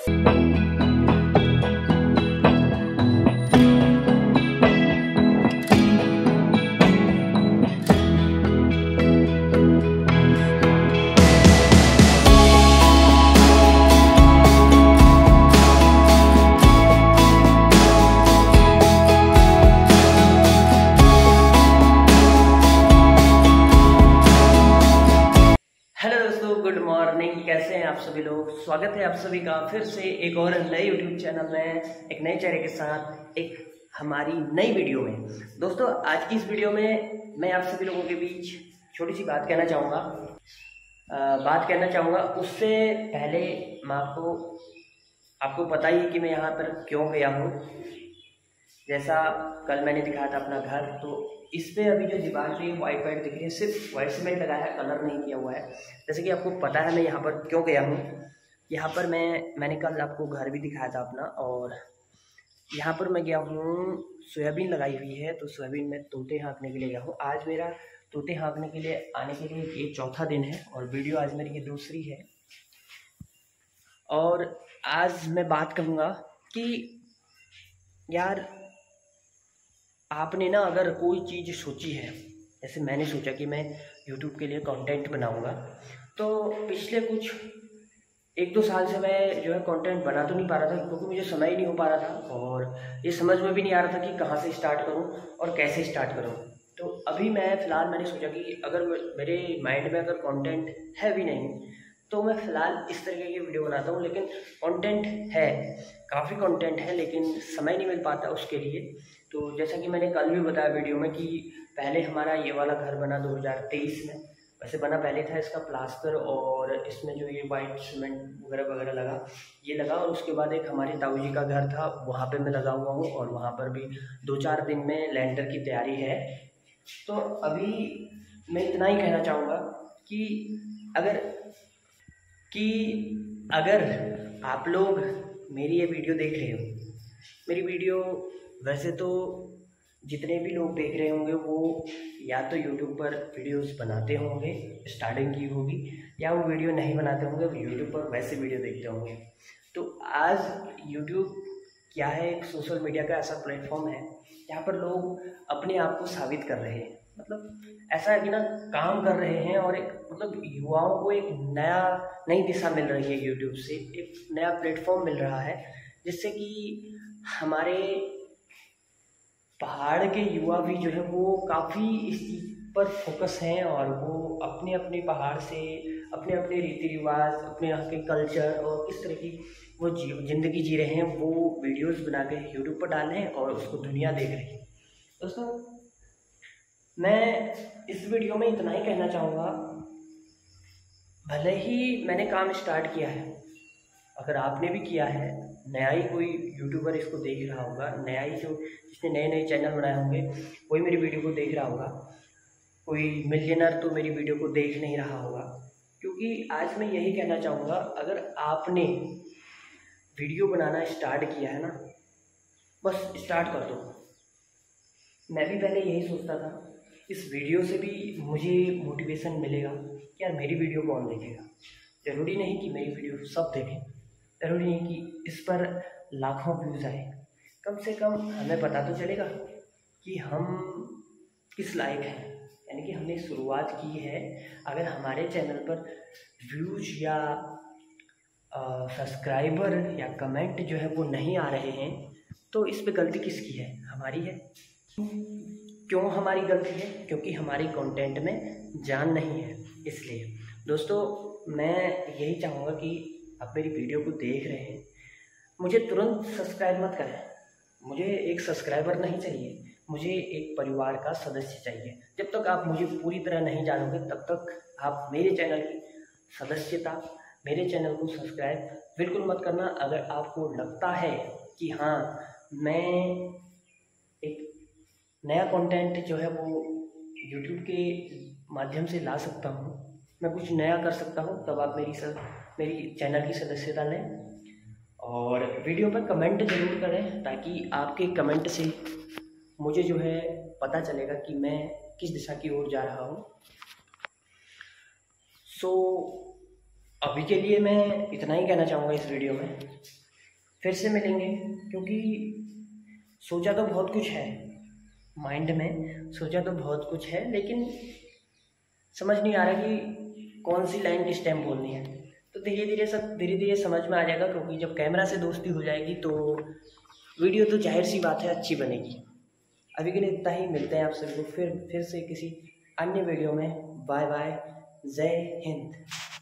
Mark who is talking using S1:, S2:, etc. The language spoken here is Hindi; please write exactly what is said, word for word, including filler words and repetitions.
S1: गुड मॉर्निंग, कैसे हैं आप सभी लोग। स्वागत है आप सभी का फिर से एक और नए यूट्यूब चैनल में, एक नए चेहरे के साथ एक हमारी नई वीडियो में। दोस्तों, आज की इस वीडियो में मैं आप सभी लोगों के बीच छोटी सी बात कहना चाहूँगा बात कहना चाहूँगा उससे पहले मैं आपको आपको पता ही है कि मैं यहाँ पर क्यों गया हूँ। जैसा कल मैंने दिखाया था अपना घर, तो इस पे अभी जो दीवार पे वाइट वाइट दिख रही है, सिर्फ वाइट सीमेंट लगाया है, कलर नहीं किया हुआ है। जैसे कि आपको पता है मैं यहाँ पर क्यों गया हूँ। यहाँ पर मैं मैंने कल आपको घर भी दिखाया था अपना, और यहाँ पर मैं गया हूँ, सोयाबीन लगाई हुई है, तो सोयाबीन में तोते हाँकने के लिए गया हूँ। आज मेरा तोते हाँकने के लिए आने के लिए ये चौथा दिन है, और वीडियो आज मेरी ये दूसरी है। और आज मैं बात करूँगा कि यार, आपने ना अगर कोई चीज़ सोची है, जैसे मैंने सोचा कि मैं यूट्यूब के लिए कंटेंट बनाऊंगा, तो पिछले कुछ एक दो साल से मैं जो है कंटेंट बना तो नहीं पा रहा था, क्योंकि मुझे समय ही नहीं हो पा रहा था, और ये समझ में भी नहीं आ रहा था कि कहाँ से स्टार्ट करूं और कैसे स्टार्ट करूं। तो अभी मैं फ़िलहाल मैंने सोचा कि अगर मेरे माइंड में अगर कंटेंट है भी नहीं, तो मैं फ़िलहाल इस तरीके की वीडियो बनाता हूँ। लेकिन कंटेंट है, काफ़ी कंटेंट है, लेकिन समय नहीं मिल पाता उसके लिए। तो जैसा कि मैंने कल भी बताया वीडियो में कि पहले हमारा ये वाला घर बना दो हज़ार तेईस में, वैसे बना पहले था इसका प्लास्टर, और इसमें जो ये वाइट सीमेंट वगैरह वगैरह लगा, ये लगा। और उसके बाद एक हमारे ताऊ जी का घर था, वहाँ पे मैं लगा हुआ हूँ, और वहाँ पर भी दो चार दिन में लैंडर की तैयारी है। तो अभी मैं इतना ही कहना चाहूँगा कि अगर कि अगर आप लोग मेरी ये वीडियो देख रहे हो, मेरी वीडियो वैसे तो जितने भी लोग देख रहे होंगे वो या तो यूट्यूब पर वीडियोस बनाते होंगे, स्टार्टिंग की होगी, या वो वीडियो नहीं बनाते होंगे, वो यूट्यूब पर वैसे वीडियो देखते होंगे। तो आज यूट्यूब क्या है, एक सोशल मीडिया का ऐसा प्लेटफॉर्म है जहाँ पर लोग अपने आप को साबित कर रहे हैं। मतलब ऐसा है कि ना, काम कर रहे हैं, और एक मतलब युवाओं को एक नया नई दिशा मिल रही है यूट्यूब से, एक नया प्लेटफॉर्म मिल रहा है, जिससे कि हमारे पहाड़ के युवा भी जो है वो काफ़ी इस चीज़ पर फोकस हैं, और वो अपने अपने पहाड़ से अपने अपने रीति रिवाज, अपने यहाँ के कल्चर और किस तरह की वो जी ज़िंदगी जी रहे हैं, वो वीडियोस बना के यूट्यूब पर डाल रहे हैं, और उसको दुनिया देख रही है। दोस्तों, मैं इस वीडियो में इतना ही कहना चाहूँगा, भले ही मैंने काम स्टार्ट किया है, अगर आपने भी किया है, नया ही कोई यूट्यूबर इसको देख रहा होगा, नया ही जो जिसने नए नए चैनल बनाए होंगे, कोई मेरी वीडियो को देख रहा होगा, कोई मिलियनर तो मेरी वीडियो को देख नहीं रहा होगा। क्योंकि आज मैं यही कहना चाहूँगा, अगर आपने वीडियो बनाना स्टार्ट किया है ना, बस स्टार्ट कर दो। मैं भी पहले यही सोचता था, इस वीडियो से भी मुझे मोटिवेशन मिलेगा कि यार मेरी वीडियो कौन देखेगा। ज़रूरी नहीं कि मेरी वीडियो सब देखें, ज़रूरी नहीं कि इस पर लाखों व्यूज़ आए, कम से कम हमें पता तो चलेगा कि हम किस लायक हैं। यानी कि हमने शुरुआत की है, अगर हमारे चैनल पर व्यूज़ या सब्सक्राइबर या कमेंट जो है वो नहीं आ रहे हैं, तो इस पे गलती किसकी है? हमारी है। क्यों हमारी गलती है? क्योंकि हमारी कंटेंट में जान नहीं है। इसलिए दोस्तों, मैं यही चाहूँगा कि आप मेरी वीडियो को देख रहे हैं, मुझे तुरंत सब्सक्राइब मत करें। मुझे एक सब्सक्राइबर नहीं चाहिए, मुझे एक परिवार का सदस्य चाहिए। जब तक आप मुझे पूरी तरह नहीं जानोगे, तब तक आप मेरे चैनल की सदस्यता, मेरे चैनल को सब्सक्राइब बिल्कुल मत करना। अगर आपको लगता है कि हाँ, मैं एक नया कंटेंट जो है वो यूट्यूब के माध्यम से ला सकता हूँ, मैं कुछ नया कर सकता हूँ, तब आप मेरी सर मेरी चैनल की सदस्यता लें, और वीडियो पर कमेंट ज़रूर करें, ताकि आपके कमेंट से मुझे जो है पता चलेगा कि मैं किस दिशा की ओर जा रहा हूँ। सो अभी के लिए मैं इतना ही कहना चाहूँगा इस वीडियो में। फिर से मिलेंगे, क्योंकि सोचा तो बहुत कुछ है माइंड में, सोचा तो बहुत कुछ है, लेकिन समझ नहीं आ रहा कि कौन सी लाइन किस टाइम बोलनी है। तो धीरे धीरे सब धीरे धीरे समझ में आ जाएगा, क्योंकि जब कैमरा से दोस्ती हो जाएगी तो वीडियो तो जाहिर सी बात है अच्छी बनेगी। अभी के लिए इतना ही, मिलते हैं आप सबको फिर फिर से किसी अन्य वीडियो में। बाय बाय, जय हिंद।